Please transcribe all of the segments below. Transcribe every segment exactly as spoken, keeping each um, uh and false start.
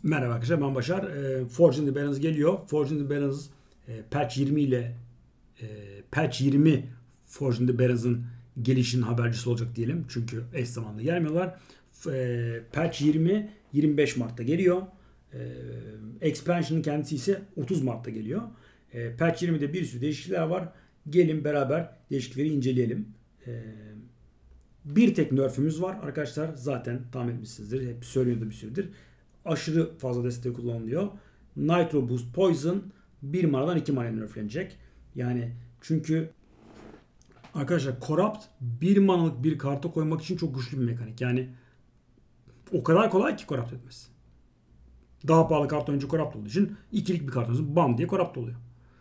Merhaba arkadaşlar, ben Başar. E, Forging the Balance geliyor. Forging the Balance e, patch yirmi ile e, patch yirmi Forging the Balance'ın gelişinin habercisi olacak diyelim. Çünkü eş zamanlı gelmiyorlar. E, patch yirmi yirmi beş Mart'ta geliyor. E, expansion'ın kendisi ise otuz Mart'ta geliyor. E, patch yirmide bir sürü değişiklikler var. Gelin beraber değişiklikleri inceleyelim. E, bir tek nerf'ümüz var arkadaşlar. Zaten tahmin etmişsinizdir. Hep söylüyordu bir süredir. Aşırı fazla desteği kullanılıyor. Nitro Boost Poison bir manadan iki manaya nerflenecek. Yani çünkü arkadaşlar Corrupt bir manalık bir karta koymak için çok güçlü bir mekanik. Yani o kadar kolay ki Corrupt etmesi. Daha pahalı kart önce Corrupt olduğu için ikilik bir kartınız bam diye Corrupt oluyor.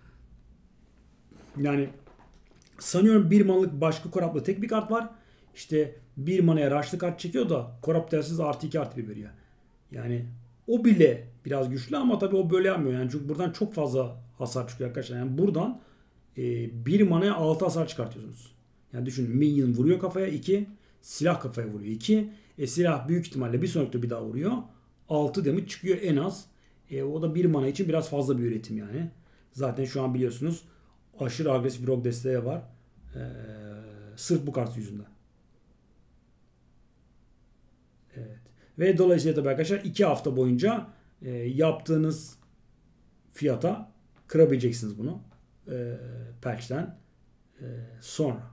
Yani sanıyorum bir manalık başka Corrupt'la tek bir kart var. İşte bir manaya rush'lı kart çekiyor da Corrupt dersiniz artı iki artı bir veriyor. Yani o bile biraz güçlü ama tabii o böyle yapmıyor. Yani çünkü buradan çok fazla hasar çıkıyor arkadaşlar. Yani buradan e, bir manaya altı hasar çıkartıyorsunuz. Yani düşünün, minion vuruyor kafaya iki, silah kafaya vuruyor iki. E, silah büyük ihtimalle bir sonraki tur bir daha vuruyor. altı damage çıkıyor en az. E, o da bir mana için biraz fazla bir üretim yani. Zaten şu an biliyorsunuz aşırı agresif bir rogue desteği var. E, sırf bu kart yüzünden. Evet. Ve dolayısıyla tabii arkadaşlar iki hafta boyunca e, yaptığınız fiyata kırabileceksiniz bunu. E, patch'ten e, sonra.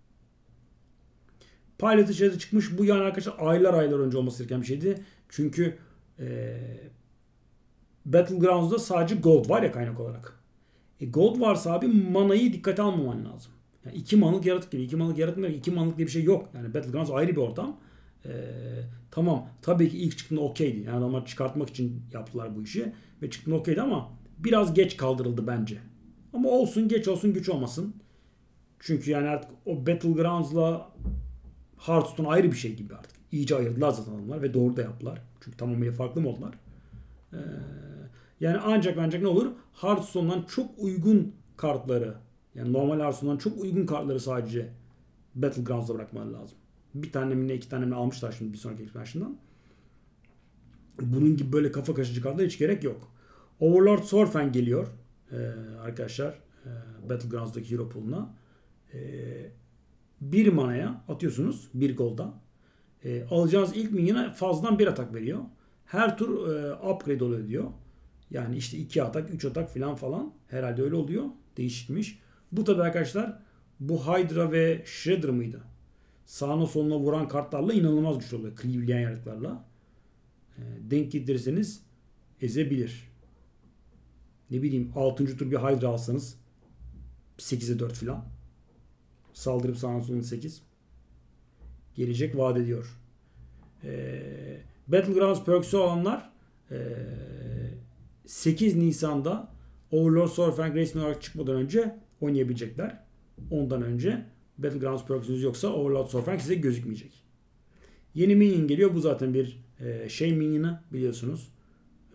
Pilot içeride çıkmış. Bu yani arkadaşlar aylar aylar önce olması gereken bir şeydi. Çünkü e, Battlegrounds'da sadece gold var ya kaynak olarak. E, gold varsa abi manayı dikkate almaman lazım. Yani iki manlık yaratık gibi. İki manlık yaratık gibi. İki manlık diye bir şey yok. Yani Battlegrounds ayrı bir ortam. Ee, tamam tabii ki ilk çıktığında okeydi. Yani adamlar çıkartmak için yaptılar bu işi. Ve çıktığında okeydi ama biraz geç kaldırıldı bence. Ama olsun, geç olsun güç olmasın. Çünkü yani artık o Battlegrounds'la Hearthstone ayrı bir şey gibi artık. İyice ayırdılar zaten adamlar ve doğru da yaptılar. Çünkü tamamıyla farklı modlar. Ee, yani ancak ancak ne olur? Hearthstone'dan çok uygun kartları, yani normal Hearthstone'dan çok uygun kartları sadece Battlegrounds'da bırakmaları lazım. Bir tane mi ne iki tane mi almışlar şimdi bir sonraki expansion'dan. Bunun gibi böyle kafa karışıcı kartlara hiç gerek yok. Overlord Sorfang geliyor ee, arkadaşlar e, Battlegrounds'daki hero pool'una. E, bir manaya atıyorsunuz bir golda. E, alacağınız ilk minyona fazladan bir atak veriyor. Her tur e, upgrade oluyor diyor. Yani işte iki atak, üç atak falan falan. Herhalde öyle oluyor. Değişikmiş. Bu tabi arkadaşlar bu Hydra ve Shredder mıydı? Sağına soluna vuran kartlarla inanılmaz güçlü oluyor. Cleave'leyen yaratıklarla. E, denk getirirseniz ezebilir. Ne bileyim altıncı tur bir Hydra alsanız sekize dört falan. Saldırıp sağına soluna sekiz. Gelecek vaat ediyor. E, Battlegrounds perks'ü olanlar e, sekiz Nisan'da Overlord Sorfang resmi olarak çıkmadan önce oynayabilecekler. Ondan önce Battlegrounds perks'ünüz yoksa Overlord Sorfang size gözükmeyecek. Yeni minion geliyor. Bu zaten bir e, şey minion'ı biliyorsunuz. E,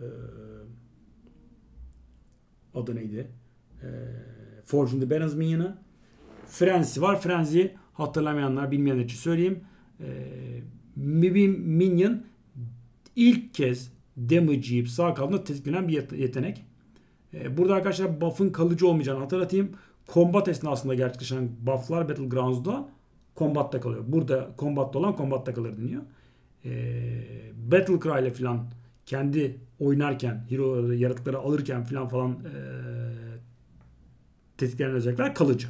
adı neydi? E, Forging the Balance minion'ı. Frenzy var. Frenzy hatırlamayanlar, bilmeyenler için söyleyeyim. E, bir minion ilk kez damage yiyip sağ kaldığında tetiklenen bir yetenek. E, burada arkadaşlar buff'ın kalıcı olmayacağını hatırlatayım. Combat esnasında gerçekleşen buff'lar Battlegrounds'da combat'ta kalıyor. Burada combat'ta olan combat'ta kalır deniyor. E, Battlecry ile falan kendi oynarken, hero'ları, yaratıkları alırken falan falan e, tetiklenen özellikler kalıcı.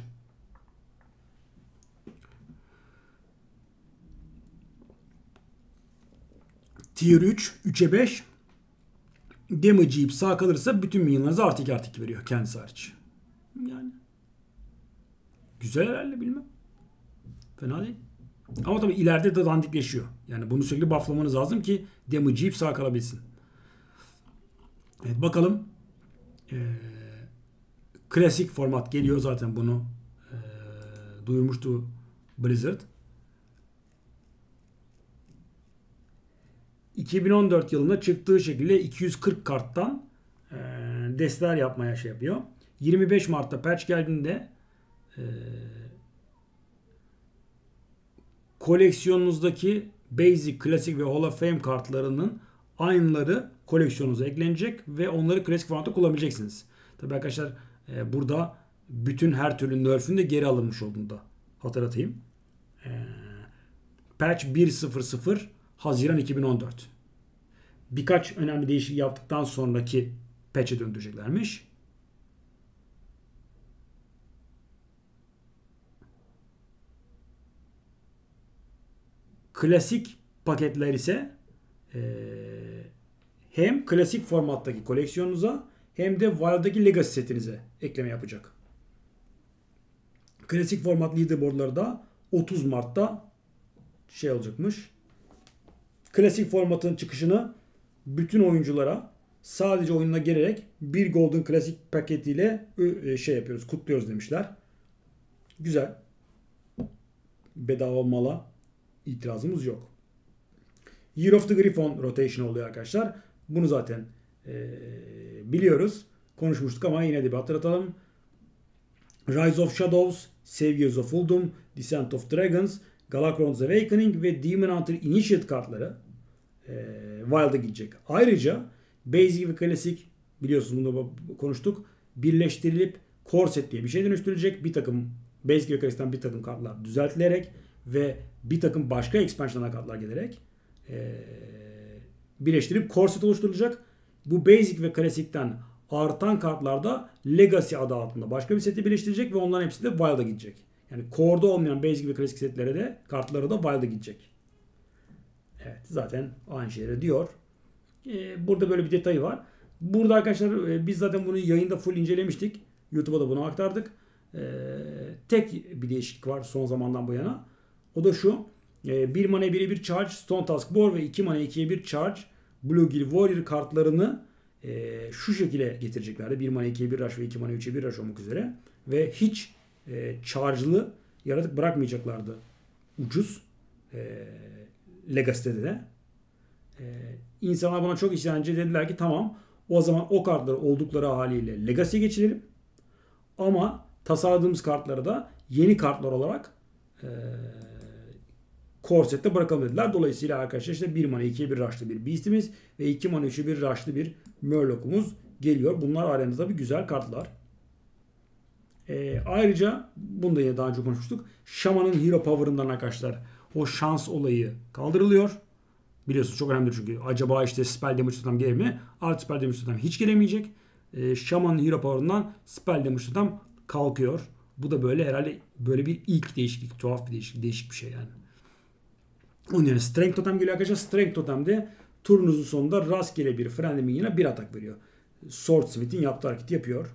Tier üç, üçe beş damage yiyip sağ kalırsa bütün minyonlarınıza artı iki artı iki veriyor kendisi hariç. Yani güzel herhalde, bilmem. Fena değil. Ama tabii ileride de dandikleşiyor. Yani bunu sürekli bufflamanız lazım ki damage yiyip sağ kalabilsin. Evet, bakalım. Ee, klasik format geliyor zaten, bunu e, duyurmuştu Blizzard. iki bin on dört yılında çıktığı şekilde iki yüz kırk karttan e, desteler yapmaya şey yapıyor. yirmi beş Mart'ta patch geldiğinde e, koleksiyonunuzdaki Basic, Classic ve Hall of Fame kartlarının aynıları koleksiyonunuza eklenecek ve onları klasik formatta kullanabileceksiniz. Tabii arkadaşlar e, burada bütün her türlü nerf'ün de geri alınmış olduğunu da hatırlatayım. E, patch bir nokta sıfır sıfır Haziran iki bin on dört. Birkaç önemli değişiklik yaptıktan sonraki patch'e döndüreceklermiş. Klasik paketler ise e, hem klasik formattaki koleksiyonunuza hem de Wild'daki Legacy setinize ekleme yapacak. Klasik format leaderboardları da otuz Mart'ta şey olacakmış. Klasik formatın çıkışını bütün oyunculara sadece oyununa gelerek bir Golden Klasik paketiyle şey yapıyoruz, kutluyoruz demişler. Güzel. Bedava mala itirazımız yok. Year of the Griffon rotation oluyor arkadaşlar. Bunu zaten e, biliyoruz. Konuşmuştuk ama yine de bir hatırlatalım. Rise of Shadows, Saviors of Uldum, Descent of Dragons, Galakron's Awakening ve Demon Hunter Initiate kartları e, Wild'a gidecek. Ayrıca Basic ve Classic, biliyorsunuz bunu konuştuk, birleştirilip Core Set diye bir şey dönüştürülecek. Bir takım Basic ve Classic'ten bir takım kartlar düzeltilerek ve bir takım başka expansion kartlar gelerek e, birleştirip Core Set oluşturulacak. Bu Basic ve Classic'ten artan kartlarda Legacy adı altında başka bir seti birleştirecek ve onların hepsi de Wild'a gidecek. Yani Core'da olmayan Basic ve Classic setlere de kartları da Wild'a gidecek. Evet, zaten aynı şeyleri diyor. Ee, burada böyle bir detayı var. Burada arkadaşlar e, biz zaten bunu yayında full incelemiştik. YouTube'a da bunu aktardık. Ee, tek bir değişiklik var son zamandan bu yana. O da şu. E, bir mana birebir charge Stone Tusk Boar ve iki mana ikiye bir charge Bluegill Warrior kartlarını e, şu şekilde getireceklerdi. bir mana ikiye bir rush ve iki mana üçe bir rush olmak üzere. Ve hiç e, charge'lı yaratık bırakmayacaklardı. Ucuz. E, Legacy'de de. E, insanlar buna çok işlenince dediler ki tamam, o zaman o kartları oldukları haliyle Legacy'ye geçirelim. Ama tasarladığımız kartları da yeni kartlar olarak e, Core Set'te bırakalım dediler. Dolayısıyla arkadaşlar işte bir mana ikiye bir rush'lı bir Beast'imiz ve iki mana üçe bir rush'lı bir Murloc'umuz geliyor. Bunlar arenada tabii güzel kartlar. E, ayrıca bunu da yine daha önce konuşmuştuk. Shaman'ın Hero Power'ından arkadaşlar o şans olayı kaldırılıyor. Biliyorsunuz çok önemli çünkü. Acaba işte Spell Damage Totem gelir mi? Art Spell Damage Totem hiç gelemeyecek. E, Shaman'ın Hero Power'ından Spell Damage Totem kalkıyor. Bu da böyle herhalde böyle bir ilk değişiklik. Tuhaf bir değişiklik. Değişik bir şey yani. Onun yerine Strength Totem geliyor arkadaşlar. Strength Totem'de turunuzun sonunda rastgele bir Friendly Minion'a bir atak veriyor. Swordsmith'in yaptığı hareketi yapıyor.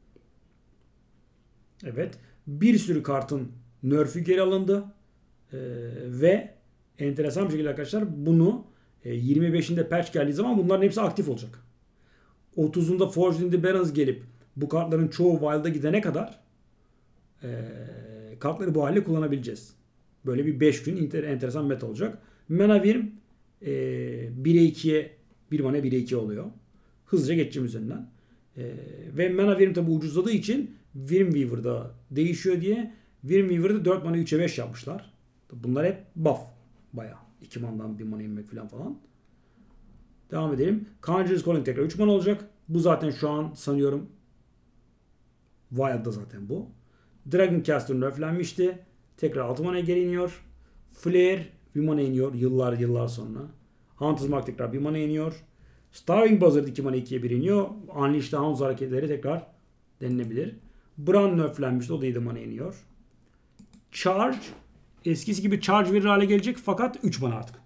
Evet. Bir sürü kartın nerf'ü geri alındı. Ee, ve enteresan bir şekilde arkadaşlar bunu e, yirmi beşinde patch geldiği zaman bunların hepsi aktif olacak. otuzunda Forged in the Barrens gelip bu kartların çoğu Wild'a gidene kadar e, kartları bu halde kullanabileceğiz. Böyle bir beş gün enter, enteresan meta olacak. Mana Wyrm e, bire ikiye bir mana bire iki oluyor. Hızlıca geçeceğim üzerinden. E, ve Mana Wyrm tabi ucuzladığı için Wyrmweaver'da değişiyor diye Wyrmweaver'da dört mana üçe beş yapmışlar. Bunlar hep buff. Bayağı. iki mandan bir mana inmek falan falan. Devam edelim. Conjurer's Calling tekrar üç mana olacak. Bu zaten şu an sanıyorum Wild'da zaten bu. Dragoncaster nerflenmişti. Tekrar altı manaya geri iniyor. Flare bir mana iniyor yıllar yıllar sonra. Hunter's Mark tekrar bir mana iniyor. Starving Buzzard iki mana ikiye bir iniyor. Unleash the Hounds hareketleri tekrar denilebilir. Bran nerflenmişti. O da yedi mana iniyor. Charge eskisi gibi charge verir hale gelecek fakat üç mana artık.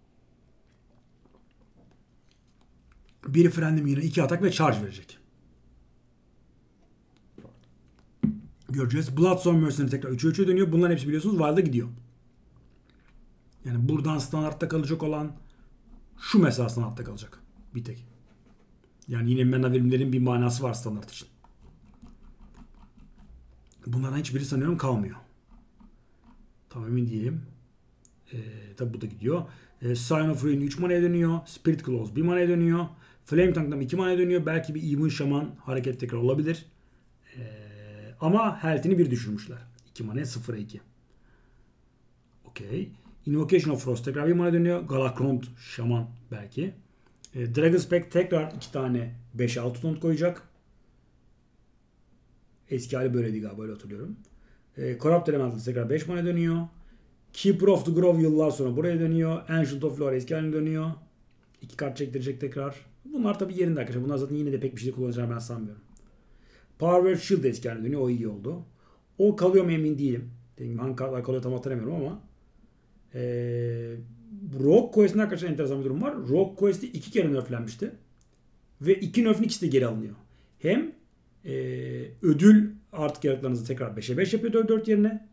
Biri Friendly Minion'a iki atak ve charge verecek. Göreceğiz. Bloodstone Mercenary tekrar üçe üçe dönüyor. Bunların hepsi biliyorsunuz Wild'a gidiyor. Yani buradan standartta kalacak olan şu mesela standartta kalacak. Bir tek. Yani yine mana verimlerin bir manası var standart için. Bunlardan hiçbiri sanıyorum kalmıyor. Tam emin değilim. Ee, tabi bu da gidiyor. Ee, Sign of Ruin üç manaya dönüyor. Spirit Claws bir manaya dönüyor. Flame Tank'tan iki manaya dönüyor. Belki bir Even Shaman hareket tekrar olabilir. Ee, ama health'ini bir düşürmüşler. iki manaya sıfıra iki. Okey. Invocation of Frost tekrar bir mana dönüyor. Galakrond Shaman belki. E, Dragon's Pack tekrar iki tane beş altı taunt koyacak. Eski hali böyleydi galiba, böyle hatırlıyorum. E, Corrupt Elemental tekrar beş mana dönüyor. Keeper of the Grove yıllar sonra buraya dönüyor. Ancient of Lore eski haline dönüyor. İki kart çektirecek tekrar. Bunlar tabi yerinde arkadaşlar. Bunlar zaten yine de pek bir şey kullanacağını ben sanmıyorum. Power Shield eski haline dönüyor. O iyi oldu. O kalıyor mu emin değilim. Dediğim gibi hangi kartlar kalıyor tam hatırlamıyorum ama. Ee, Rogue Quest'in arkadaşlar enteresan bir durum var. Rogue Quest'i iki kere nerflenmişti. Ve iki nerf'ün ikisi de geri alınıyor. Hem e, ödül artık yaratıklarınızı tekrar beşe beş yapıyor dört dört yerine.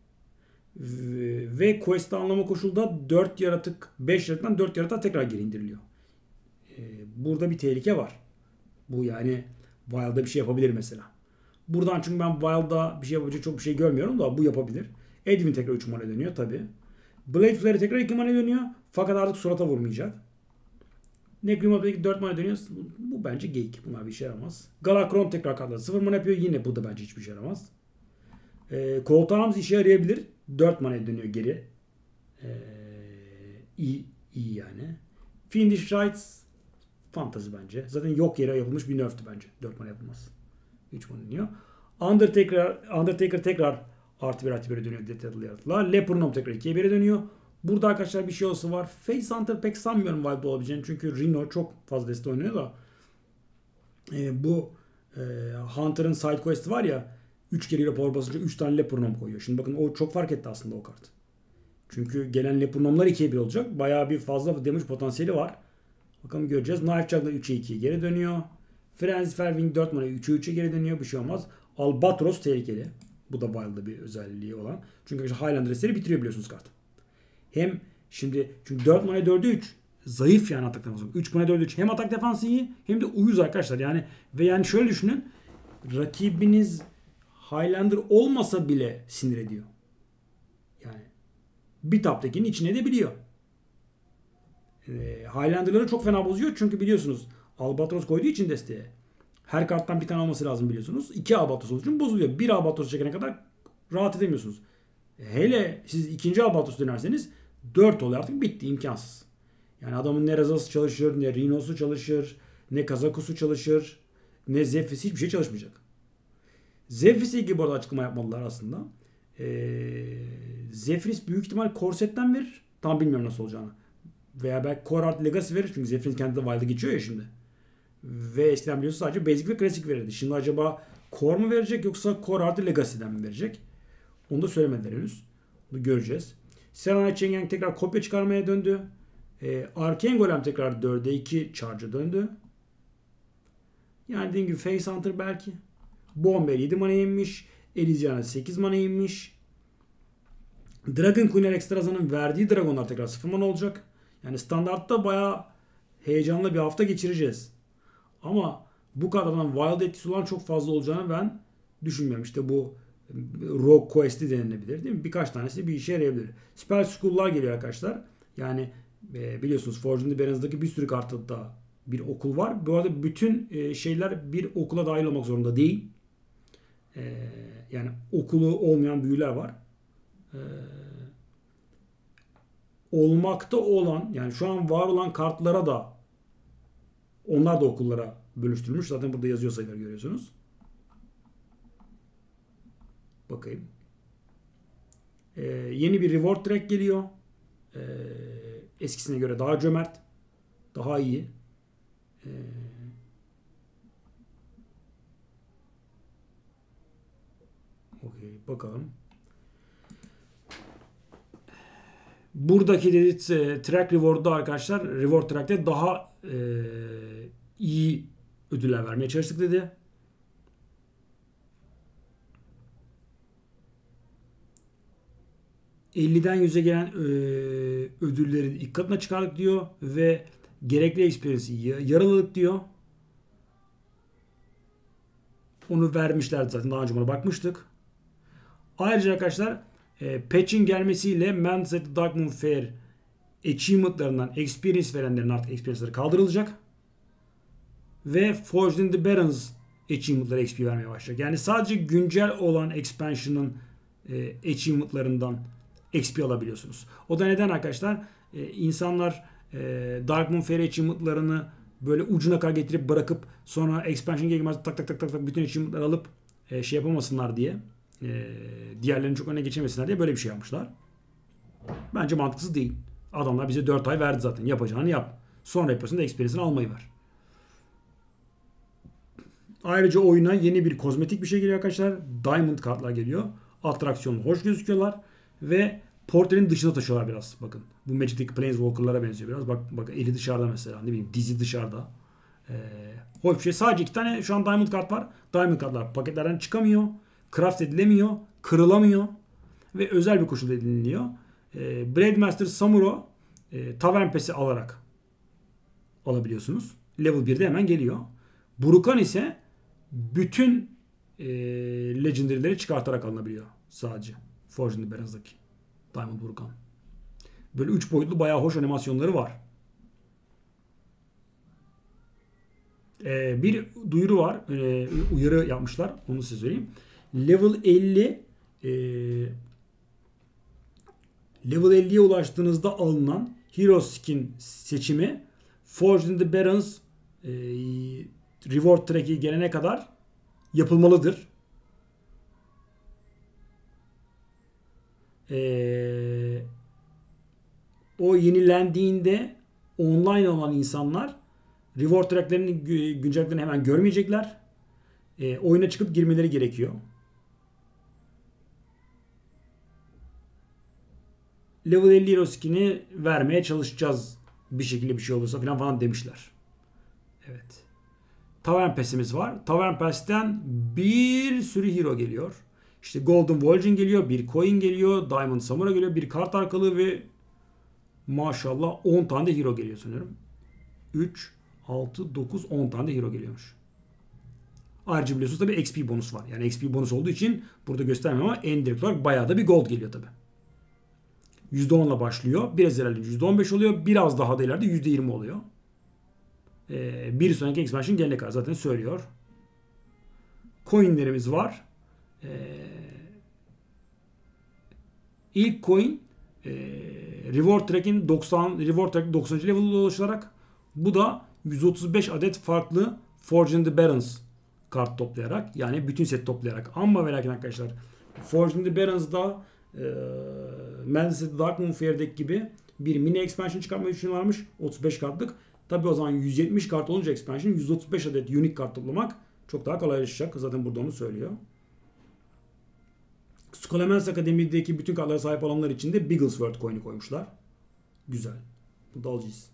Ve, ve Quest'i anlama koşulda dört yaratık beş yaratıktan dört yaratığa tekrar geri indiriliyor. Ee, burada bir tehlike var. Bu yani Wild'da bir şey yapabilir mesela. Buradan çünkü ben Wild'da bir şey yapabilecek çok bir şey görmüyorum da bu yapabilir. Edwin tekrar üç mana dönüyor tabi. Blade Flare tekrar iki mana dönüyor. Fakat artık surata vurmayacak. Necromorph'daki dört mana dönüyor. Bu, bu bence geyik. Bunlar bir işe yaramaz. Galakron tekrar kartları sıfır mana yapıyor. Yine bu da bence hiçbir şey yaramaz. Ee, Cold Arms işe yarayabilir. dört mana dönüyor geri. Ee, iyi, iyi yani. Fiendish Rites fantazi bence. Zaten yok yere yapılmış bir nerft'tü bence. dört mana yapılmaz. üç mana dönüyor. Undertaker, Undertaker tekrar artı bir artı bire dönüyor detaylı yaratıklar. Lepernom tekrar ikiye bire dönüyor. Burada arkadaşlar bir şey olsa var. Face Hunter pek sanmıyorum Wild'da olabileceğini. Çünkü Rhino çok fazla deste oynuyor da. E, bu e, Hunter'ın side quest'i var ya. üç kere power basınca üç tane Lepernom koyuyor. Şimdi bakın o çok fark etti aslında o kart. Çünkü gelen Lepernom'lar ikiye bir olacak. Bayağı bir fazla damage potansiyeli var. Bakalım göreceğiz. Knife Juggler üçe ikiye geri dönüyor. Frenzy Fairwing dört mana üçe üçe geri dönüyor. Bir şey olmaz. Albatros tehlikeli. Bu da Wild'da bir özelliği olan. Çünkü Highlander eseri bitiriyor biliyorsunuz kart. Hem şimdi çünkü dört mana dörde üç zayıf yani atak defansı. üç mana dörde üç hem atak defansı iyi hem de uyuz arkadaşlar. Yani ve yani şöyle düşünün. Rakibiniz Highlander olmasa bile sinir ediyor. Yani bir taptakinin içine edebiliyor. E, Highlander'ları çok fena bozuyor çünkü biliyorsunuz Albatros koyduğu için desteğe. Her karttan bir tane olması lazım biliyorsunuz. İki Albatros olduğu için bozuluyor. Bir Albatros çekene kadar rahat edemiyorsunuz. Hele siz ikinci Albatros dönerseniz dört oluyor artık bitti imkansız. Yani adamın ne Razası çalışır, ne Rhino'su çalışır, ne Kazakusu çalışır, ne Zephyr'si hiçbir şey çalışmayacak. Zephyr's'e ilgili bu arada açıklama yapmalılar aslında. Ee, Zephyrs büyük ihtimal Corset'ten verir. Tam bilmiyorum nasıl olacağını. Veya belki Core Art Legacy verir. Çünkü Zephyrs kendi de Wild'a geçiyor ya şimdi. Ve eskiden biliyorsunuz sadece Basic ve Classic verirdi. Şimdi acaba Core mu verecek yoksa Core Art Legacy'den mi verecek? Onu da söylemediler henüz. Bunu göreceğiz. Serenite Chang'e tekrar kopya çıkarmaya döndü. Ee, Arcane Golem tekrar dörde iki charge'a döndü. Yani dediğim gibi Face Hunter belki. Bomber yedi mana inmiş. Elysiana sekiz mana inmiş. Dragon Queen'ler Ekstraza'nın verdiği Dragonlar tekrar sıfır mana olacak. Yani standartta bayağı heyecanlı bir hafta geçireceğiz. Ama bu kadardan Wild etkisi olan çok fazla olacağını ben düşünmüyorum. İşte bu Rogue Quest'i denilebilir değil mi? Birkaç tanesi bir işe yarayabilir. Spell School'lar geliyor arkadaşlar. Yani e, biliyorsunuz Forged in the Barrens'daki bir sürü kartta bir okul var. Bu arada bütün e, şeyler bir okula dahil olmak zorunda değil. E, yani okulu olmayan büyüler var. E, olmakta olan yani şu an var olan kartlara da onlar da okullara bölüştürülmüş. Zaten burada yazıyor sayıları görüyorsunuz. Bakayım. Ee, yeni bir reward track geliyor. Ee, eskisine göre daha cömert. Daha iyi. Ee, okay, bakalım. Buradaki dedi, e, track reward'da arkadaşlar reward track'te daha e, iyi ödüller vermeye çalıştık dedi. elliden yüze gelen e, ödülleri ilk katına çıkardık diyor ve gerekli experience'i yaraladık diyor. Onu vermişlerdi zaten daha önce buna bakmıştık. Ayrıca arkadaşlar e, patch'in gelmesiyle Man's at the Darkmoon Fair achievement'larından experience verenlerin artık experience'ları kaldırılacak. Ve Forged in the Barrens achievement'ları X P vermeye başlayacak. Yani sadece güncel olan expansion'ın e, achievement'larından X P alabiliyorsunuz. O da neden arkadaşlar? Ee, insanlar e, Darkmoon Fair achievement'larını böyle ucuna kadar getirip bırakıp sonra expansion gelmez tak tak tak tak tak bütün achievement'ları alıp e, şey yapamasınlar diye e, diğerlerinin çok öne geçemesinler diye böyle bir şey yapmışlar. Bence mantıksız değil. Adamlar bize dört ay verdi zaten. Yapacağını yap. Sonra yapıyorsun da experience'ını almayı ver. Ayrıca oyuna yeni bir kozmetik bir şey geliyor arkadaşlar. Diamond kartlar geliyor. Atraksiyonlu hoş gözüküyorlar. Ve portrenin dışına taşıyorlar biraz. Bakın. Bu Magic'teki Planeswalker'lara benziyor biraz. Bak, bak eli dışarıda mesela. Ne bileyim dizi dışarıda. Ee, hoş bir şey. Sadece iki tane şu an Diamond kart var. Diamond kartlar paketlerden çıkamıyor. Craft edilemiyor. Kırılamıyor. Ve özel bir koşulda ediniliyor. Ee, Braidmaster Samuro e, Tavern Pass'i alarak alabiliyorsunuz. Level birde hemen geliyor. Burukan ise bütün e, Legendary'leri çıkartarak alınabiliyor sadece. Forged in the Barrens'daki Diamond Burukan. Böyle üç boyutlu bayağı hoş animasyonları var. E, bir duyuru var. E, uyarı yapmışlar. Onu size söyleyeyim. Level elli e, Level elliye ulaştığınızda alınan Hero Skin seçimi Forged in the Barrens e, Reward Track'i gelene kadar yapılmalıdır. Ee, o yenilendiğinde online olan insanlar Reward Track'lerini güncelliklerini hemen görmeyecekler. Ee, oyuna çıkıp girmeleri gerekiyor. Level elli Hero Skin'i vermeye çalışacağız. Bir şekilde bir şey olursa falan falan demişler. Evet. Tavern Pass'imiz var. Tavern Pass'ten bir sürü hero geliyor. İşte Golden Vol'jin geliyor. Bir coin geliyor. Diamond Samurai geliyor. Bir kart arkalığı ve maşallah on tane de hero geliyor sanıyorum. üç, altı, dokuz, on tane de hero geliyormuş. Ayrıca biliyorsunuz tabi X P bonus var. Yani X P bonus olduğu için burada göstermiyorum ama en direkt olarak bayağı da bir gold geliyor tabi. yüzde on ile başlıyor. Biraz ileride yüzde on beş oluyor. Biraz daha da ileride yüzde yirmi oluyor. Ee, bir sonraki expansion gelene kadar zaten söylüyor. Coinlerimiz var. Ee, ilk coin e, Reward Track'in doksan Reward Track doksanıncı level'da ulaşılarak bu da yüz otuz beş adet farklı Forged in the Barrens kart toplayarak yani bütün set toplayarak ama ve lakin arkadaşlar Forged in the Barrens'da e, Madness Dark Moon Fair'deki gibi bir mini expansion çıkarma düşünüyorlarmış. otuz beş kartlık. Tabi o zaman yüz yetmiş kart olunca expansion yüz otuz beş adet unique kart toplamak çok daha kolaylaşacak. Zaten burada onu söylüyor. Skullman's Akademi'deki bütün kartlara sahip olanlar için de Bigglesworth coin'i koymuşlar. Güzel. Bu da alacağız.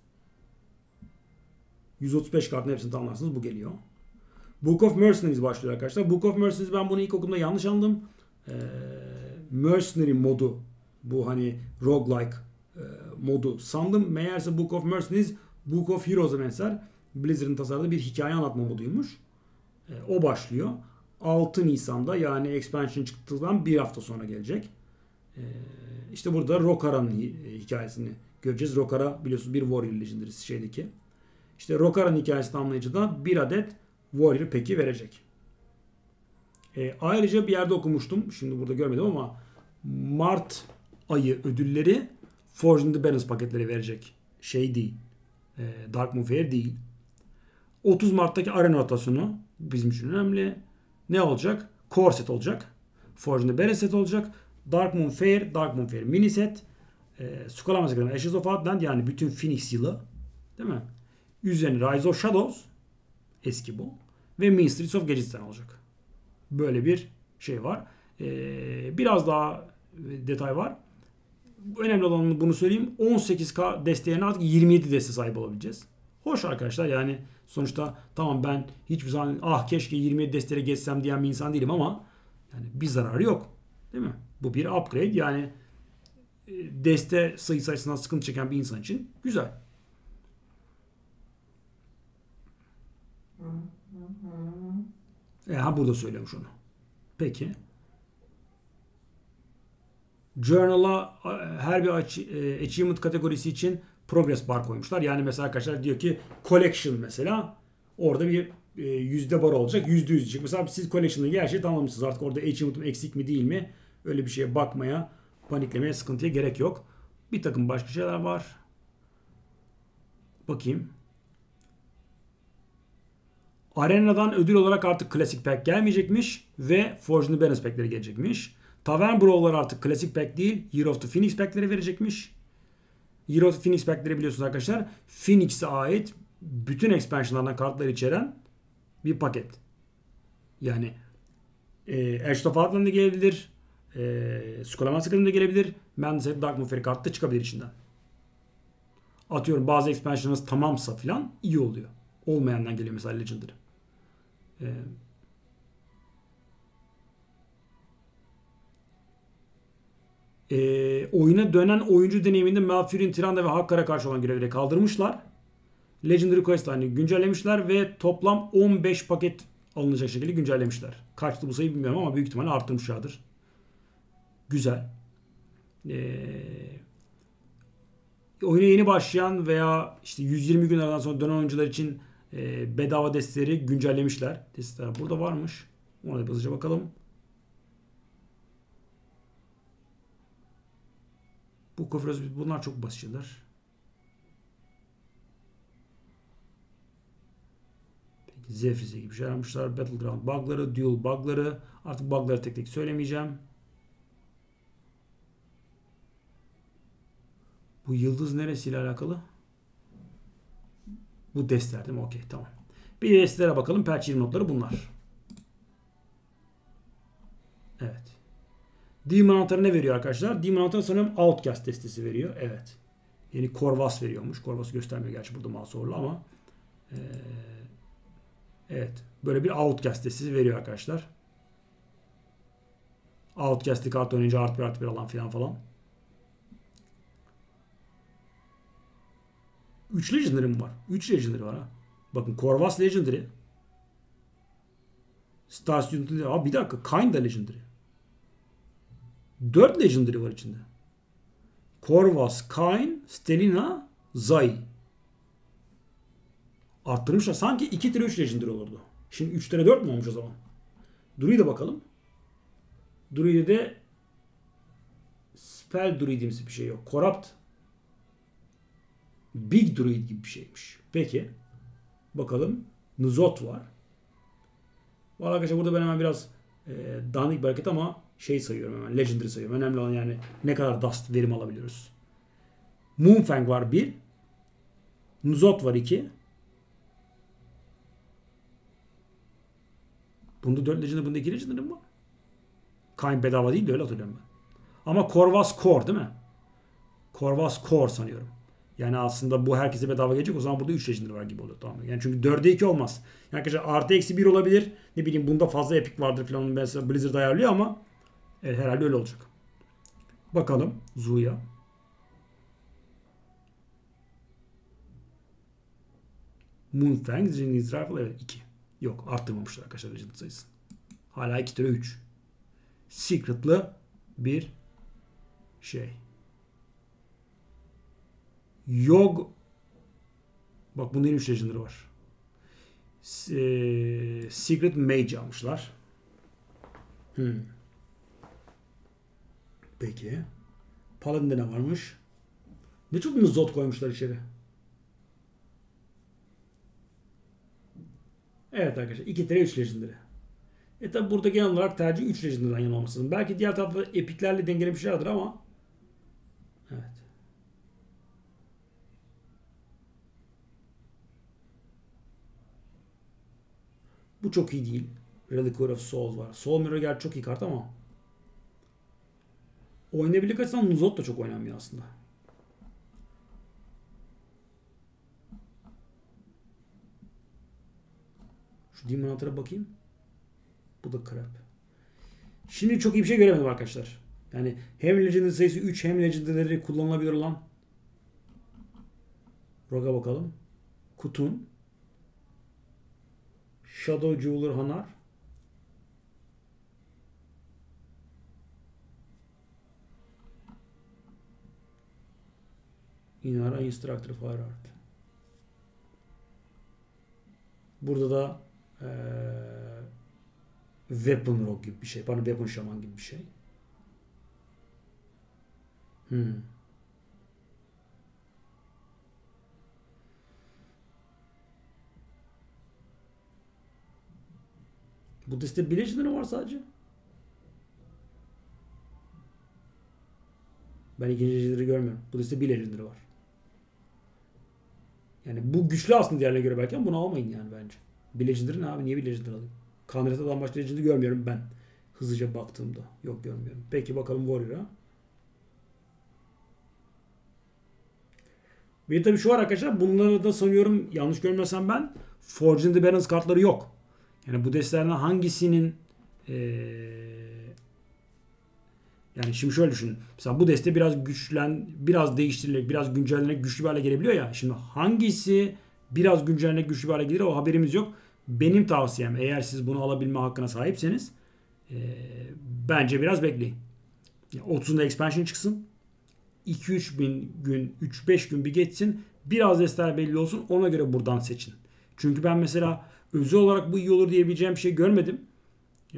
yüz otuz beş kartın hepsini tamamlarsınız. Bu geliyor. Book of Mercenaries başlıyor arkadaşlar. Book of Mercenaries ben bunu ilk okumda yanlış anladım. Ee, Mercenary modu bu hani roguelike e, modu sandım. Meğerse Book of Mercenaries Book of Heroes'a benzer Blizzard'ın tasarladığı bir hikaye anlatma moduymuş. E, o başlıyor. altı Nisan'da yani expansion çıktıktan bir hafta sonra gelecek. E, işte burada Rokara'nın hikayesini göreceğiz. Rokara biliyorsunuz bir Warrior Legendary'si şeydeki. İşte Rokara'nın hikayesi tamamlayıcı da bir adet Warrior Pack'i verecek. E, ayrıca bir yerde okumuştum. Şimdi burada görmedim ama Mart ayı ödülleri Forged in the Barrens paketleri verecek. Şey değil. E, Dark Moon Fair değil. otuz Mart'taki arena rotasyonu bizim için önemli. Ne olacak? Core set olacak. Forged in the Barrens set olacak. Dark Moon Fair, Dark Moon Fair mini set. E, Skullman's Academy Ashes of Outland yani bütün Phoenix yılı. Değil mi? Üzerine Rise of Shadows eski bu. Ve Ministries of Gadgets'ten olacak. Böyle bir şey var. Ee, biraz daha detay var. Önemli olan bunu söyleyeyim. on sekiz K desteğine artık yirmi yedi deste sahip olabileceğiz. Hoş arkadaşlar yani sonuçta tamam ben hiçbir zaman ah keşke yirmi yedi destere geçsem diyen bir insan değilim ama yani bir zararı yok. Değil mi? Bu bir upgrade yani deste sayısı açısından sıkıntı çeken bir insan için güzel. E, ha burada söylüyormuş onu. Peki. Journal'a her bir achievement kategorisi için progress bar koymuşlar. Yani mesela arkadaşlar diyor ki collection mesela orada bir yüzde bar olacak. Yüzde yüz diyecek. Mesela siz collection'ı her şeyi tamamlamışsınız. Artık orada achievement'ım eksik mi değil mi? Öyle bir şeye bakmaya, paniklemeye, sıkıntıya gerek yok. Bir takım başka şeyler var. Bakayım. Arena'dan ödül olarak artık Classic Pack gelmeyecekmiş ve Forged in the Balance Pack'leri gelecekmiş. Tavern Brawler artık Classic Pack değil, Year of the Phoenix Pack'leri verecekmiş. Year of the Phoenix Pack'leri biliyorsunuz arkadaşlar. Phoenix'e ait bütün expansionlardan kartları içeren bir paket. Yani e, Edge of Outland'da gelebilir. E, Scholamassacre'da gelebilir. Mandate Dark Muferi kartı da çıkabilir içinden. Atıyorum bazı expansion'ınız tamamsa filan iyi oluyor. Olmayandan geliyor mesela Legendary. Ee, e, oyuna dönen oyuncu deneyiminde Malfurion, Tyrande ve Hakkar'a karşı olan görevleri kaldırmışlar. Legendary Quest hani güncellemişler ve toplam on beş paket alınacak şekilde güncellemişler. Kaçtı bu sayı bilmiyorum ama büyük ihtimalle arttırmışlardır. Güzel. Ee, oyuna yeni başlayan veya işte yüz yirmi gün aradan sonra dönen oyuncular için e, bedava desteleri güncellemişler. Desteler burada varmış. Ona da hızlıca bakalım. Bu kofres bunlar çok basit şeyler. Peki Zephyr gibi şey yapmışlar. Battleground bug'ları, duel bug'ları. Artık bug'ları tek tek söylemeyeceğim. Bu yıldız neresiyle alakalı? Bu desteler değil mi? Okey tamam. Bir destelere bakalım. Patch yirmi notları bunlar. Evet. Demon Hunter ne veriyor arkadaşlar? Demon Hunter sanırım Outcast destesi veriyor. Evet. Yeni Corvus veriyormuş. Corvus'u göstermiyor gerçi burada mouse'orla ama ee, evet. Böyle bir Outcast destesi veriyor arkadaşlar. Outcast'i kart oynayınca artı bir artı bir alan filan falan. üç Legendary mi var? üç Legendary var ha. Bakın Corvus Legendary. Star Student Legendary. Abi bir dakika. Kinda Legendary. dört Legendary var içinde. Corvus, Kain, Stelina, Zai. Arttırmışlar. Sanki iki tire üç Legendary olurdu. Şimdi üç tire dört mü olmuş o zaman? Druid'e bakalım. Druid'de Spell Druid'imsi bir şey yok. Corrupt Big Druid gibi bir şeymiş. Peki. Bakalım. Nuzot var. Valla arkadaşlar burada ben hemen biraz e, dandik bir hareket ama şey sayıyorum hemen. Legendary sayıyorum. Önemli olan yani ne kadar dust verim alabiliyoruz. Moonfang var bir. Nuzot var iki. Bunda dört Legendary, bunda iki Legendary mi var? Kain bedava değil de öyle hatırlıyorum ben. Ama Corvus Core değil mi? Corvus Core sanıyorum. Yani aslında bu herkese bedava gelecek. O zaman burada üç Legendary var gibi oluyor. Tamam. Yani çünkü dörde iki olmaz. Yani arkadaşlar artı eksi bir olabilir. Ne bileyim bunda fazla epic vardır falan. Mesela Blizzard ayarlıyor ama evet, herhalde öyle olacak. Bakalım Zu'ya. Moonfang, Zenith Rifle evet iki. Yok arttırmamışlar arkadaşlar Legend sayısını. Hala iki tire üç. Secret'lı bir şey. Yog bak bunda yine üç Legendary var. E, Secret Mage almışlar. Hmm. Peki. Paladin'de ne varmış? Ne çok Nuzot koymuşlar içeri. Evet arkadaşlar iki tire üç Legendary. E tabi burada genel olarak tercih üç Legendary'dan yana olması lazım. Belki diğer tarafta epiklerle dengelemişlerdir ama evet. Bu çok iyi değil. Reliquary of Souls var. Soul Mirror gerçi çok iyi kart ama oynayabilirlik açısından Nuzot da çok oynanmıyor aslında. Şu Demon Hunter'a bakayım. Bu da crap. Şimdi çok iyi bir şey göremedim arkadaşlar. Yani hem Legendary sayısı üç hem Legendary'leri kullanılabilir olan. Rogue'a bakalım. Kutun. Shadow Jeweler Hanar. Inara Instructor Fireheart. Burada da ee, Weapon Rogue gibi bir şey. Pardon Weapon Shaman gibi bir şey. Hmm. Bu deste bir Legendary var sadece. Ben ikinci Legendary görmüyorum. Bu deste bir Legendary var. Yani bu güçlü aslında diğerlerine göre belki ama bunu almayın yani bence. Bir Legendary ne abi? Niye bir Legendary alayım? Kanreta'dan başka Legendary görmüyorum ben. Hızlıca baktığımda. Yok görmüyorum. Peki bakalım Warrior'a. Ve tabii şu var arkadaşlar. Bunları da sanıyorum yanlış görmesem ben Forged in the Barrens kartları yok. Yani bu destelerden hangisinin ee, yani şimdi şöyle düşünün. Mesela bu deste biraz güçlen, biraz değiştirilerek, biraz güncellenerek güçlü bir hale gelebiliyor ya. Şimdi hangisi biraz güncellenerek güçlü bir hale gelir o haberimiz yok. Benim tavsiyem eğer siz bunu alabilme hakkına sahipseniz ee, bence biraz bekleyin. Yani otuzunda expansion çıksın. iki üç bin gün, üç beş gün bir geçsin. Biraz desteler belli olsun. Ona göre buradan seçin. Çünkü ben mesela özel olarak bu iyi olur diyebileceğim bir şey görmedim. Ee,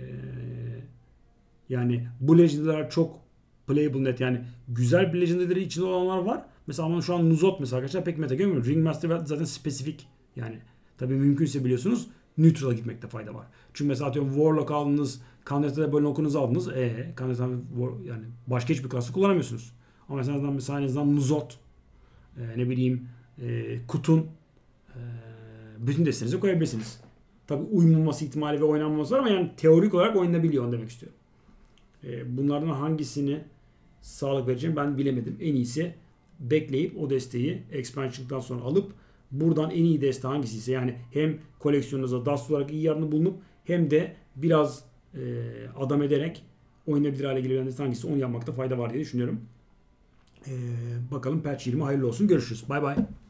yani bu Legendary'ler çok playable net. Yani güzel bir Legendary içinde olanlar var. Mesela ama şu an Nuzot mesela arkadaşlar pek meta görmüyorum. Ringmaster zaten spesifik. Yani tabii mümkünse biliyorsunuz Neutral'a gitmekte fayda var. Çünkü mesela atıyorum Warlock aldınız. Kanreta'da böyle okunuzu aldınız. Eee Kanreta yani başka hiçbir klası kullanamıyorsunuz. Ama mesela mesela en azından Nuzot e, ne bileyim e, Kutun e, bütün destenize koyabilirsiniz. Tabi uymaması ihtimali ve oynanmaması var ama yani teorik olarak oynanabiliyor demek istiyorum. E, bunlardan hangisini sağlık vereceğim ben bilemedim. En iyisi bekleyip o desteği expansion'dan sonra alıp buradan en iyi deste hangisi ise yani hem koleksiyonunuza dust olarak iyi yarını bulunup hem de biraz e, adam ederek oynanabilir hale gelebilen deste hangisi onu yapmakta fayda var diye düşünüyorum. Ee, bakalım patch yirmi hayırlı olsun. Görüşürüz. Bay bay.